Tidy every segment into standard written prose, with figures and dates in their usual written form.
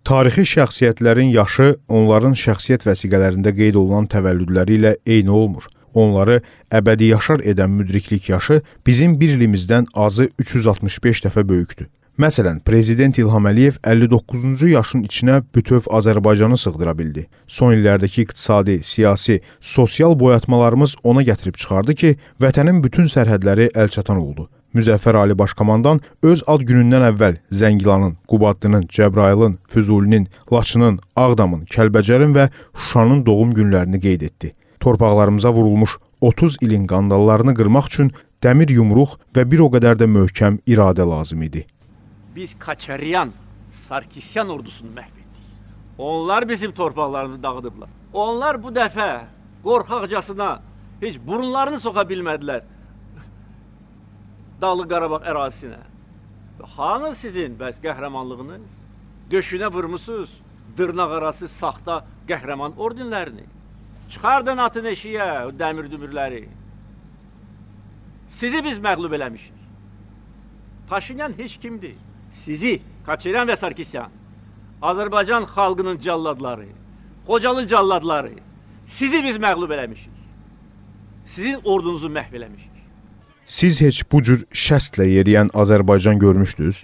Tarixi şəxsiyyətlərin yaşı onların şəxsiyyət vəsiqələrində qeyd olunan təvəllüdləri ilə eyni olmur. Onları əbədi yaşar edən müdriklik yaşı bizim bir ilimizdən azı 365 dəfə böyükdür. Məsələn, Prezident İlham Əliyev 59-cu yaşın içinə bütöv Azərbaycanı sığdıra bildi. Son illərdəki iqtisadi, siyasi, sosial boyatmalarımız ona gətirib çıxardı ki, vətənin bütün sərhədləri əlçatan oldu. Müzəffər Ali Başkomandan öz ad günündən əvvəl Zəngilanın, Qubadlının, Cəbrayılın, Füzulinin, Laçının, Ağdamın, Kəlbəcərin və Şuşanın doğum günlərini qeyd etdi. Torpaqlarımıza vurulmuş 30 ilin qandallarını qırmaq üçün dəmir yumruq və bir o qədər də möhkəm iradə lazım idi. Biz Kaçaryan, Sarkisyan ordusunu məhv etdik. Onlar bizim torpaqlarımızı dağıdıblar. Onlar bu dəfə qorxaqcasına heç burunlarını soxa bilmədilər Dağlıq Qarabağ ərazisinə. Hanı sizin bəs qəhrəmanlığınız? Döşünə vurmusunuz dırnaq arası saxta qəhrəman ordinlərini. Çıxardın atın eşiyə o dəmir dümürləri. Sizi biz məğlub eləmişik. Paşinyan heç kimdir. Sizi, Kaçaryan və Sarkisyan, Azərbaycan xalqının calladları, Xocalı calladları, sizi biz məğlub eləmişik. Sizin ordunuzu məhv eləmişik. Siz heç bu cür şəstlə yeriyən Azərbaycan görmüşdünüz?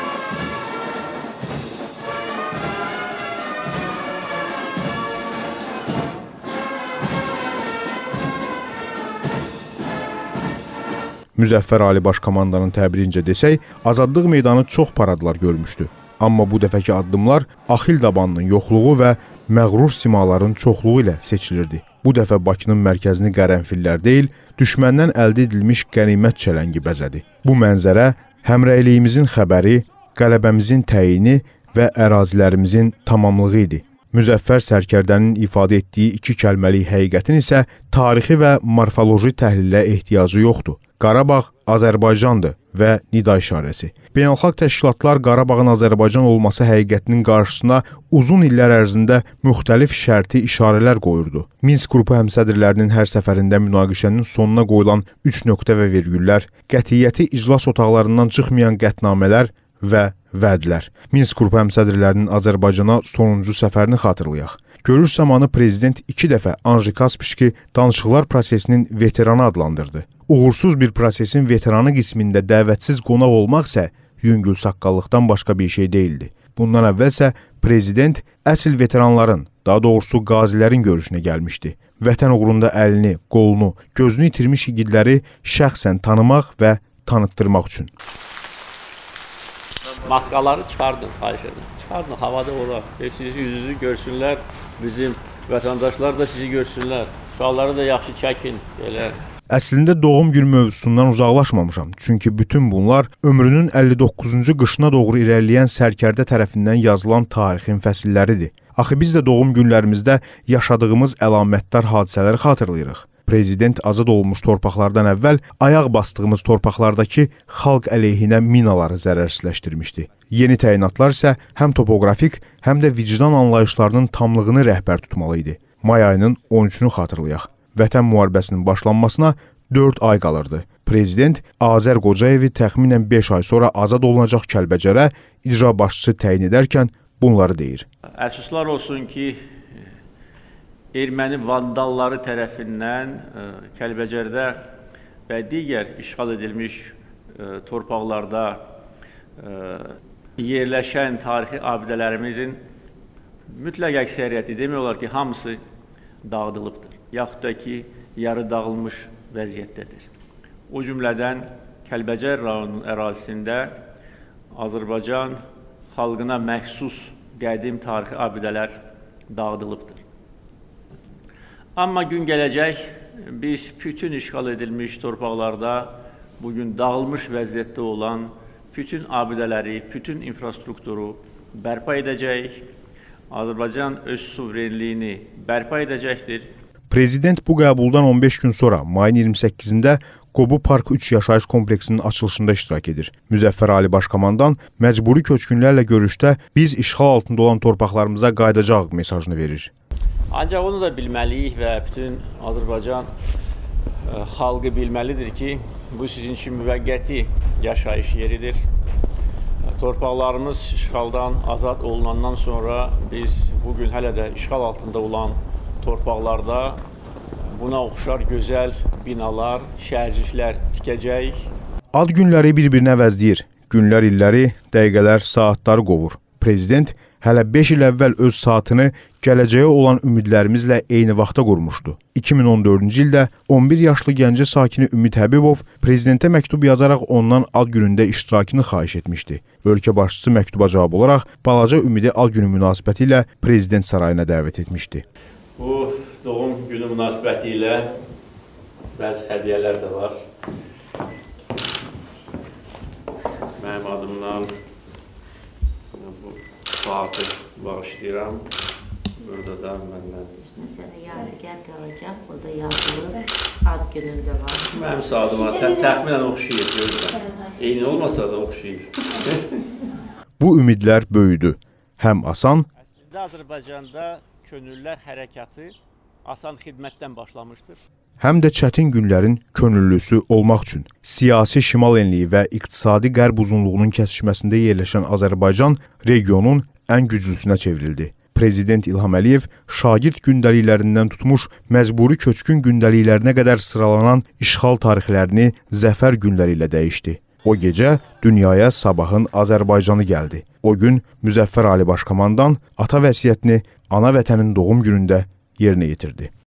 Müzəffər Ali Başkomandanın təbirincə desək, Azadlıq meydanı çox paradlar görmüşdü. Amma bu dəfəki addımlar Axil dabanının yoxluğu və məğrur simaların çoxluğu ilə seçilirdi. Bu dəfə Bakının mərkəzini qərənfillər deyil, düşməndən əldə edilmiş qənimət çələngi bəzədi. Bu mənzərə həmrəyliyimizin xəbəri, qələbəmizin təyini və ərazilərimizin tamamlığı idi. Müzəffər sərkərdənin ifadə etdiyi iki kəlməlik həqiqətin isə tarixi və morfoloji təhlilə ehtiyacı yoxdur. Qarabağ Azərbaycandır və nida işarəsi. Beynəlxalq təşkilatlar Qarabağın Azərbaycan olması həqiqətinin qarşısına uzun illər ərzində müxtəlif şərti işarələr qoyurdu. Minsk qrupu həmsədrlərinin hər səfərində münaqişənin sonuna qoyulan 3 nöqtə və virgüllər, qətiyyəti iclas otaqlarından çıxmayan qətnamələr və vədlər. Minsk qrupu həmsədrlərinin Azərbaycana sonuncu səfərini xatırlayaq. Görüş zamanı Prezident 2 dəfə Anji Kaspişki danışıqlar prosesinin veteranı adlandırdı. Uğursuz bir prosesin veteranı qismində dəvətsiz qonaq olmaq isə yüngül saqqallıqdan başqa bir şey deyildi. Bundan əvvəlsə Prezident əsl veteranların, daha doğrusu qazilərin görüşünə gəlmişdi. Vətən uğrunda əlini, qolunu, gözünü itirmiş igidləri şəxsən tanımaq və tanıtdırmaq üçün. Maskaları çıxardın, xahiş edin. Çıxardın, havada olar. Siz yüzünüzü görsünlər, bizim vətəndaşlar da sizi görsünlər. Uşaqları da yaxşı çəkin, belə. Əslində doğum gün mövzusundan uzaqlaşmamışam. Çünki bütün bunlar ömrünün 59-cu qışına doğru irəliləyən sərkərdə tərəfindən yazılan tarixin fəsilləridir. Axı biz də doğum günlərimizdə yaşadığımız əlamətdar hadisələri xatırlayırıq. Prezident azad olunmuş torpaqlardan əvvəl ayaq bastığımız torpaqlardakı xalq əleyhinə minaları zərərsizləşdirmişdi. Yeni təyinatlar isə həm topoqrafik, həm də vicdan anlayışlarının tamlığını rəhbər tutmalı idi. May ayının 13-ünü xatırlayaq. Vətən müharibəsinin başlanmasına 4 ay qalırdı. Prezident Azər Qocayevi təxminən 5 ay sonra azad olunacaq Kəlbəcərə icra başçısı təyin edərkən bunları deyir. Əfsuslar olsun ki, erməni vandalları tərəfindən Kəlbəcərdə və digər işğal edilmiş torpaqlarda yerləşən tarixi abidələrimizin mütləq əksəriyyəti, demək olar ki, hamısı dağıdılıbdır. Yaxud da ki, yarı dağılmış vəziyyətdədir. O cümlədən Kəlbəcər rayonunun ərazisində Azərbaycan xalqına məxsus qədim tarixi abidələr dağıdılıbdır. Amma gün gələcək, biz bütün işğal edilmiş torpaqlarda bugün dağılmış vəziyyətdə olan bütün abidələri, bütün infrastrukturu bərpa edəcəyik. Azərbaycan öz suverenliyini bərpa edəcəkdir. Prezident bu qəbuldan 15 gün sonra mayın 28-də Qobu Park 3 yaşayış kompleksinin açılışında iştirak edir. Müzəffər Ali Başkomandan məcburi köçkünlərlə görüşdə biz işğal altında olan torpaqlarımıza qayıdacaq mesajını verir. Ancaq onu da bilməliyik və bütün Azərbaycan xalqı bilməlidir ki, bu sizin üçün müvəqqəti yaşayış yeridir. Torpaqlarımız işğaldan azad olunandan sonra biz bugün hələ də işğal altında olan torpaqlarda buna oxşar gözəl binalar, şəhərciklər tikəcəyik. Ad günləri bir-birini əvəzləyir. Günlər illəri, dəqiqələr, saatları qovur. Prezident hələ 5 il əvvəl öz saatını gələcəyə olan ümidlərimizlə eyni vaxta qurmuşdu. 2014-cü ildə 11 yaşlı Gəncə sakini Ümid Həbibov prezidentə məktub yazaraq ondan ad günündə iştirakını xahiş etmişdi. Ölkə başçısı məktuba cavab olaraq balaca Ümidi ad günü münasibəti ilə prezident sarayına dəvət etmişdi. Bu doğum günü münasibəti ilə bəzi hədiyyələr də var. Mənim adımdan bu saatı bağışlayıram. Burada da məndən. Sənə yadigar qalacaq, burada yazılır, ad günündə var. Mənim saatıma təxminən oxşayır, görürəm. Eyni olmasa da oxşayır. Bu ümidlər böyüdü. Həm asan, Əslində Azərbaycanda könüllülər hərəkatı asan xidmətdən başlamışdır. həm də çətin günlərin könüllüsü olmaq üçün. Siyasi şimal enliyi və iqtisadi qərb uzunluğunun kəsişməsində yerləşən Azərbaycan regionun ən güclüsünə çevrildi. Prezident İlham Əliyev şagird gündəliklərindən tutmuş məcburi köçkün gündəliklərinə qədər sıralanan işğal tarixlərini zəfər günləri ilə dəyişdi. O gecə dünyaya sabahın Azərbaycanı gəldi. O gün Müzəffər Ali Başkomandan ata vəsiyyətini ana vətənin doğum günündə yerinə yetirdi.